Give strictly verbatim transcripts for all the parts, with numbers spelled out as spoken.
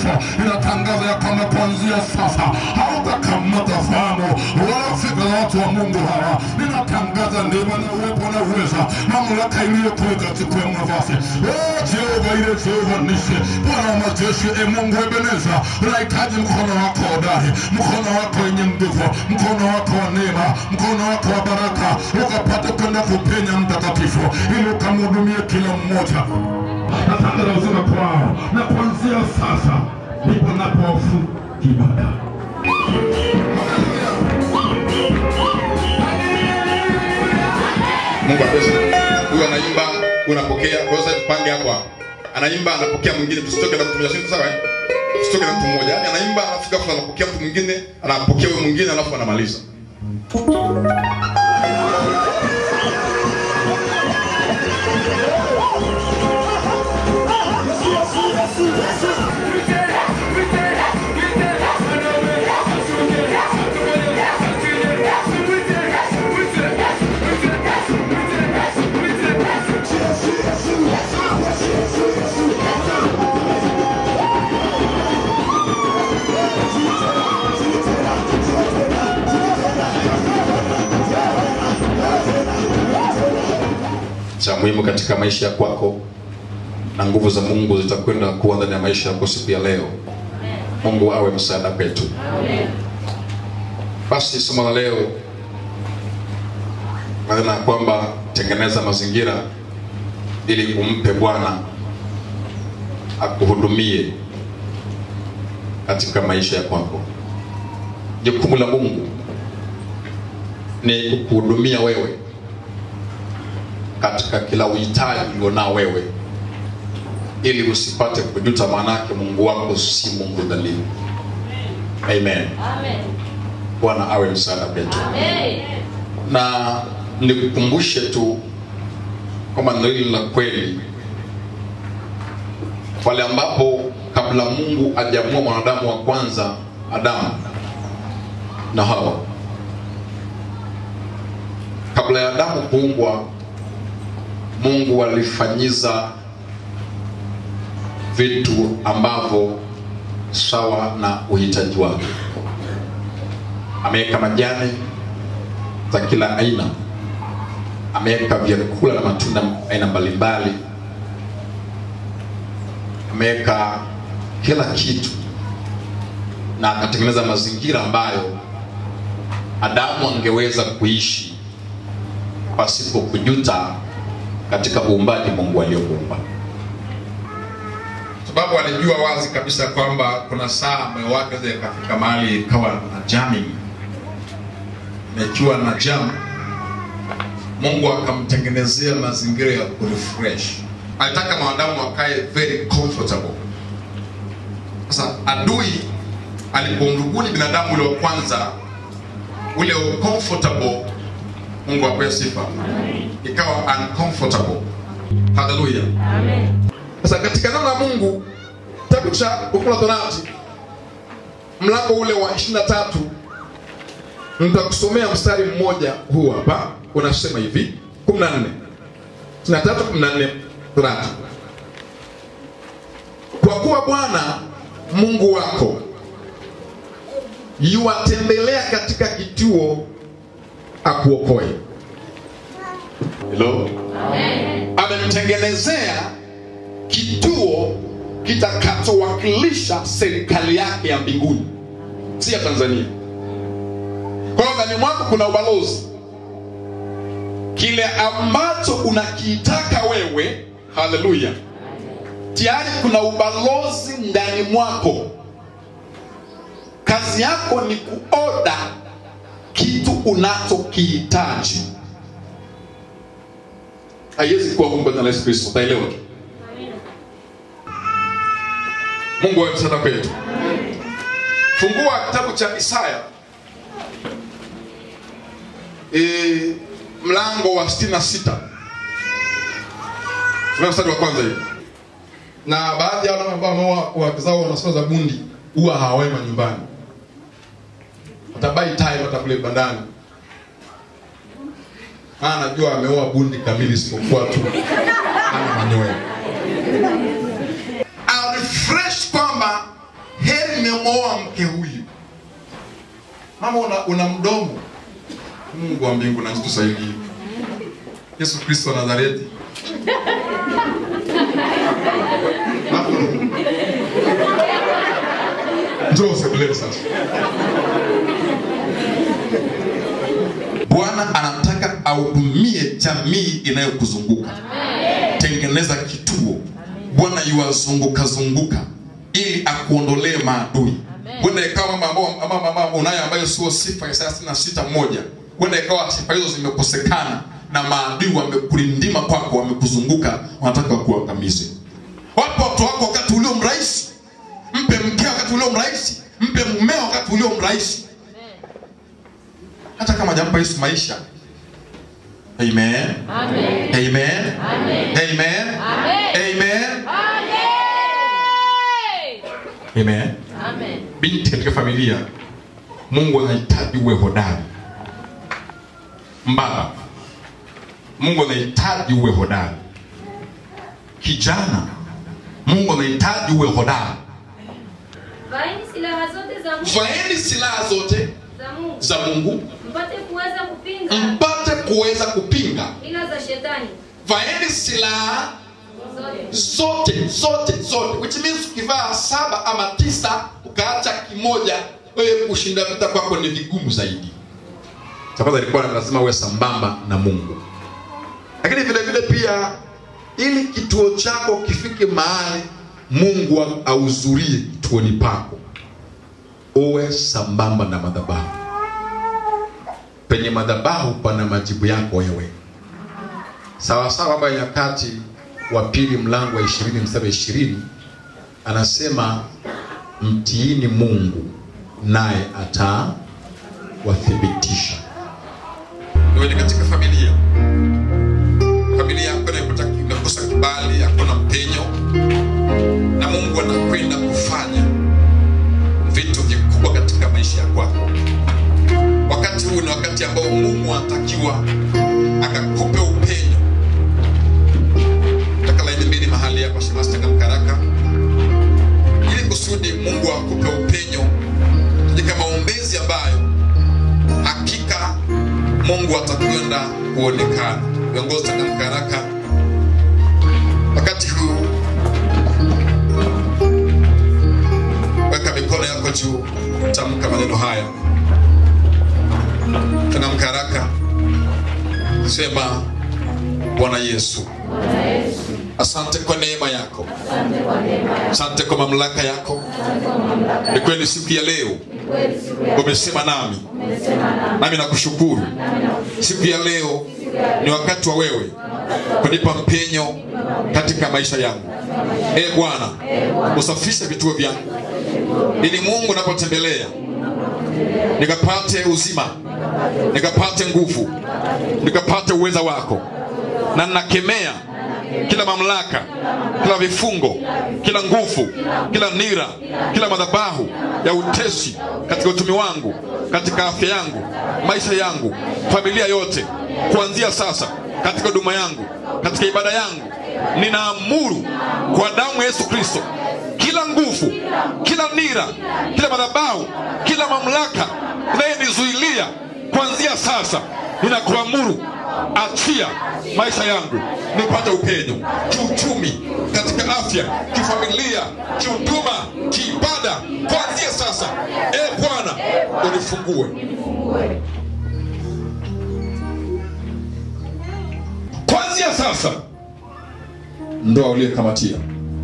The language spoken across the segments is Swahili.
Mtakatifu. Ninatangaza ya kwamba kuanzia sasa hautakamata fahamu wala fikra za watu wa Mungu hawa. Ninatangaza neema na uwepo na uweza, mamlaka iliyokuweka katika nafasi. Oh Jehova, ile Jehova Nisi, Bwana wa majeshi, e Mungu Ebeneza, unahitaji mkono wako hodari, mkono wako wenye nguvu, mkono wako wa neema, mkono wako wa baraka, ukapata kwenda kupenya Mtakatifu, ili ukamhudumie kila mmoja. Natangaza uzima kwao, na kuanzia sasa ndipo napofu ibada. Mungu apesa. Huyu anaimba, unapokea. Kwa hiyo sasa tupange hapo. Anaimba, anapokea mwingine, tusitoke na kutumia simu, sawa eh? Tusitoke na mtu mmoja. Yaani anaimba, anafika fulani anapokea mtu mwingine, anapokea huyo mwingine alafu anamaliza. Cha muhimu katika maisha ya kwako na nguvu za Mungu zitakwenda kuwa ndani ya maisha yako siku ya leo. Mungu awe msaada kwetu. Amen. Basi somo la leo maana kwamba tengeneza mazingira ili umpe Bwana akuhudumie katika maisha ya kwako. Jukumu la Mungu ni kukuhudumia wewe katika kila uhitaji ulionao wewe, ili usipate kujuta, maana yake Mungu wako si Mungu dhalimu. Amen. Amen. Bwana awe msaada kwetu. Amen. Na nikukumbushe tu kama neno hili la kweli, pale ambapo kabla Mungu hajamua mwanadamu wa kwanza Adamu na Hawa, kabla ya Adamu kuumbwa, Mungu alifanyiza vitu ambavyo sawa na uhitaji wake. Ameweka majani za kila aina, ameweka vyakula na matunda aina mbalimbali, ameweka kila kitu, na akatengeneza mazingira ambayo Adamu angeweza kuishi pasipo kujuta katika uumbaji Mungu aliyoumba. Sababu alijua wazi kabisa kwamba kuna saa moyo wake zile kafika mahali kawa na jamming, ikiwa na jam. Mungu akamtengenezea mazingira ya kurefresh. Alitaka mwanadamu wakae very comfortable. Sasa adui alipomrubuni binadamu ule wa kwanza, ule comfortable, Mungu apewe sifa, ikawa uncomfortable. Hallelujah. Amen. Sasa katika neno la Mungu, kitabu cha Kumbukumbu la Torati mlango ule wa ishirini na tatu, nitakusomea mstari mmoja huu hapa. Unasema hivi, kumi na nne. ishirini na tatu kumi na nne Torati. Kwa kuwa Bwana Mungu wako yuwatembelea katika kituo akuokoe. Hello. Amen. Amemtengenezea kituo kitakachowakilisha serikali yake ya mbinguni, si ya Tanzania. Kwa hiyo ndani mwako kuna ubalozi. Kile ambacho unakitaka wewe, haleluya, tayari kuna ubalozi ndani mwako. Kazi yako ni kuoda kitu unachokihitaji. Haiwezi kuwa Mungu na Yesu Kristo, utaelewa. Mungu awe msaada kwetu. Fungua kitabu cha Isaya e, mlango wa sitini na sita. Sura mstari wa kwanza hivi. Na baadhi ya wale ambao wameoa wakizao wanasoma za bundi huwa hawawema nyumbani. Watabai time watakule bandani. Ah, najua ameoa bundi kamili, isipokuwa tu ana manyoya. I'll refresh kwamba nimemoa mke huyu. Mama una, una mdomo. Mungu wa mbingu na nchi tusaidie. Yesu Kristo wa Nazareti. Njoo sebule sasa. Bwana anataka ahudumie jamii inayokuzunguka. Tengeneza kituo. Bwana yuwazunguka zunguka ili akuondolee maadui. Bwana ikawa mambo mama unayo ambayo sio sifa ya thelathini na sita moja. Bwana ikawa sifa hizo zimekosekana na maadui wamekulindima kwako, wamekuzunguka, wanataka kuangamize. Wapo watu wako wakati ulio mraisi. Mpe mkeo wakati ulio mraisi. Mpe mumeo wakati ulio mraisi. Hata kama jampa Yesu maisha. Amen. Amen. Amen. Amen. Amen. Amen. Amen. Amen. Binti katika familia, Mungu anahitaji uwe hodari. Mbaba, Mungu anahitaji uwe hodari. Kijana, Mungu anahitaji uwe hodari. Vaeni silaha zote za Mungu. Vaeni silaha zote za Mungu. Za Mungu. Mpate kuweza kupinga. Mpate kuweza kupinga ila za shetani. Vaeni silaha zote zote zote zote, which means ukivaa saba ama tisa ukaacha kimoja, wewe kushinda vita kwako ni vigumu zaidi. Sababu alikuwa anasema wewe sambamba na Mungu. Lakini vile vile pia ili kituo chako kifike mahali Mungu auzurie kituoni pako, uwe sambamba na madhabahu. Penye madhabahu pana majibu yako wewe. Sawa sawa kwa Nyakati wa pili mlango wa ishirini mstari ishirini anasema mtiini Mungu naye atawathibitisha. Wewe katika familia, familia yako inakosa kibali, hakuna mpenyo, na Mungu anakwenda kufanya vitu vikubwa katika maisha yako. Wakati huu ni wakati ambao Mungu anatakiwa akakupe upenyo. Nataka laini mbili mahali hapa Shemasta Kamkaraka, ili kusudi Mungu akupe upenyo katika maombezi ambayo hakika Mungu atakwenda kuonekana. Viongozi wa Kamkaraka, wakati huu weka mikono yako juu, tamka maneno haya. Kamkaraka, sema Bwana Yesu, asante kwa neema yako, asante kwa mamlaka yako. Ni kweli siku ya leo umesema nami, nami nakushukuru. Siku ya leo ni wakati wa wewe kunipa mpenyo katika maisha yangu. Ee Bwana, usafishe vituo vyangu ili Mungu napotembelea nikapate uzima, nikapate nguvu, nikapate uweza wako. Na nakemea kila mamlaka, kila vifungo, kila nguvu, kila nira, kila madhabahu ya utesi katika utumi wangu, katika afya yangu, maisha yangu, familia yote. Kuanzia sasa katika huduma yangu, katika ibada yangu, ninaamuru kwa damu ya Yesu Kristo, kila nguvu, kila nira, kila madhabahu, kila mamlaka inayonizuilia, kuanzia sasa ninakuamuru achia maisha yangu, nipate upenyo kiuchumi, katika afya, kifamilia, kihuduma, kiibada. Kuanzia sasa, ee Bwana, unifungue. Kuanzia sasa, ndoa uliyekamatia,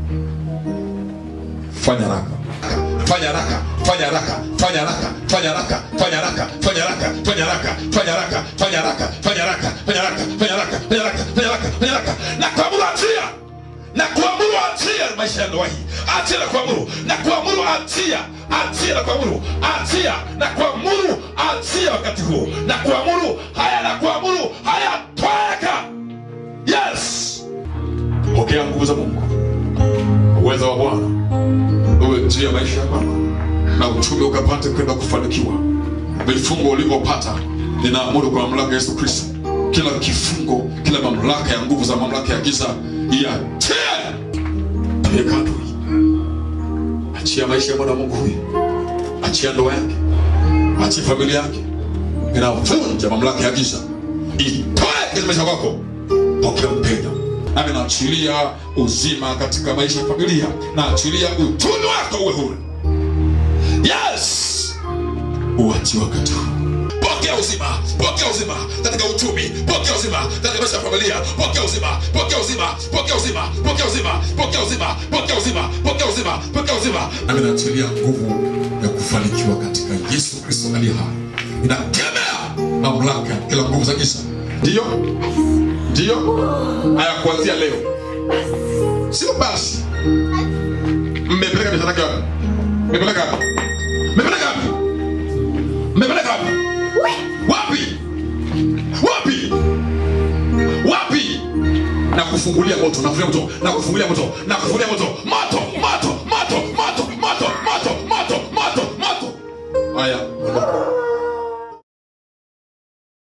fanya haraka, fanya haraka, fanya haraka, fanya haraka, fanya haraka, fanya haraka, fanya haraka, fanya haraka, fanya haraka, fanya haraka, fanya haraka, fanya haraka, fanya haraka, fanya haraka, fanya haraka, fanya haraka. Na kuamuru achia, na kuamuru achia maisha ya ndoa hii. Achia na kuamuru, na kuamuru achia, achia na kuamuru, achia na kuamuru achia wakati huo. Na kuamuru haya, na kuamuru haya, toka. Yes. Pokea nguvu za Mungu, uweza wa Bwana uwe juu ya maisha yako, na uchumi ukapate kwenda kufanikiwa. Vifungo ulivyopata, ninaamuru kwa mamlaka ya Yesu Kristo, kila kifungo, kila mamlaka ya nguvu za mamlaka ya giza iachie. Achia maisha ya mwana wa Mungu huyu. achia ndoa yake, achia familia yake. Ninavunja mamlaka ya giza, itoe katika maisha yako. Pokea upenyo. Nami naachilia uzima katika maisha ya familia, naachilia uchumi wako uwe huru. Yes, uachi wakati. Pokea uzima, pokea uzima katika uchumi, pokea uzima katika maisha ya familia, pokea uzima, pokea uzima, pokea uzima, pokea uzima, pokea uzima, pokea uzima, pokea uzima, pokea uzima. Nami naachilia nguvu ya kufanikiwa katika Yesu Kristo aliye hai. Ninakemea mamlaka kila nguvu za giza. Ndio? Ndio? Haya, kuanzia leo. Sio basi. Mmepeleka biashara wapi? Mmepeleka wapi? Mmepeleka wapi? Mmepeleka wapi? Wapi? Wapi? Wapi? Na kufungulia moto, na kufungulia moto, na kufungulia moto, na kufungulia moto. Moto, moto, moto, moto, moto, moto, moto, moto, moto. Haya, ondoka.